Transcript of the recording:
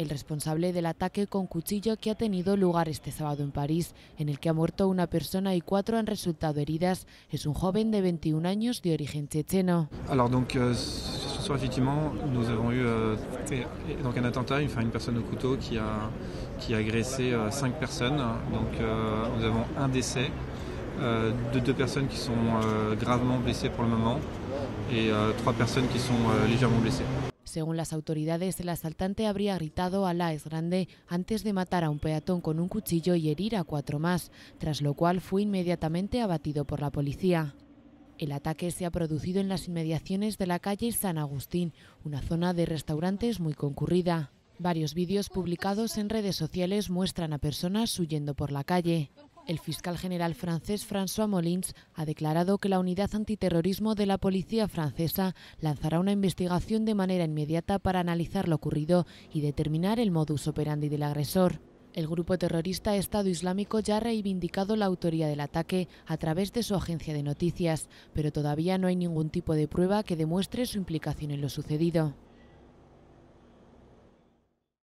el responsable del ataque con cuchillo que ha tenido lugar este sábado en París, en el que ha muerto una persona y 4 han resultado heridas, es un joven de 21 años de origen checheno. Alors donc ce soir effectivement nous avons eu donc un attentat, une personne au couteau qui a agressé 5 personnes. Donc nous avons un décès, de 2 personnes qui sont gravement blessées pour le moment et 3 personnes qui sont légèrement blessées. Según las autoridades, el asaltante habría gritado "Alá es grande" antes de matar a un peatón con un cuchillo y herir a 4 más, tras lo cual fue inmediatamente abatido por la policía. El ataque se ha producido en las inmediaciones de la calle San Agustín, una zona de restaurantes muy concurrida. Varios vídeos publicados en redes sociales muestran a personas huyendo por la calle. El fiscal general francés François Molins ha declarado que la unidad antiterrorismo de la policía francesa lanzará una investigación de manera inmediata para analizar lo ocurrido y determinar el modus operandi del agresor. El grupo terrorista Estado Islámico ya ha reivindicado la autoría del ataque a través de su agencia de noticias, pero todavía no hay ningún tipo de prueba que demuestre su implicación en lo sucedido.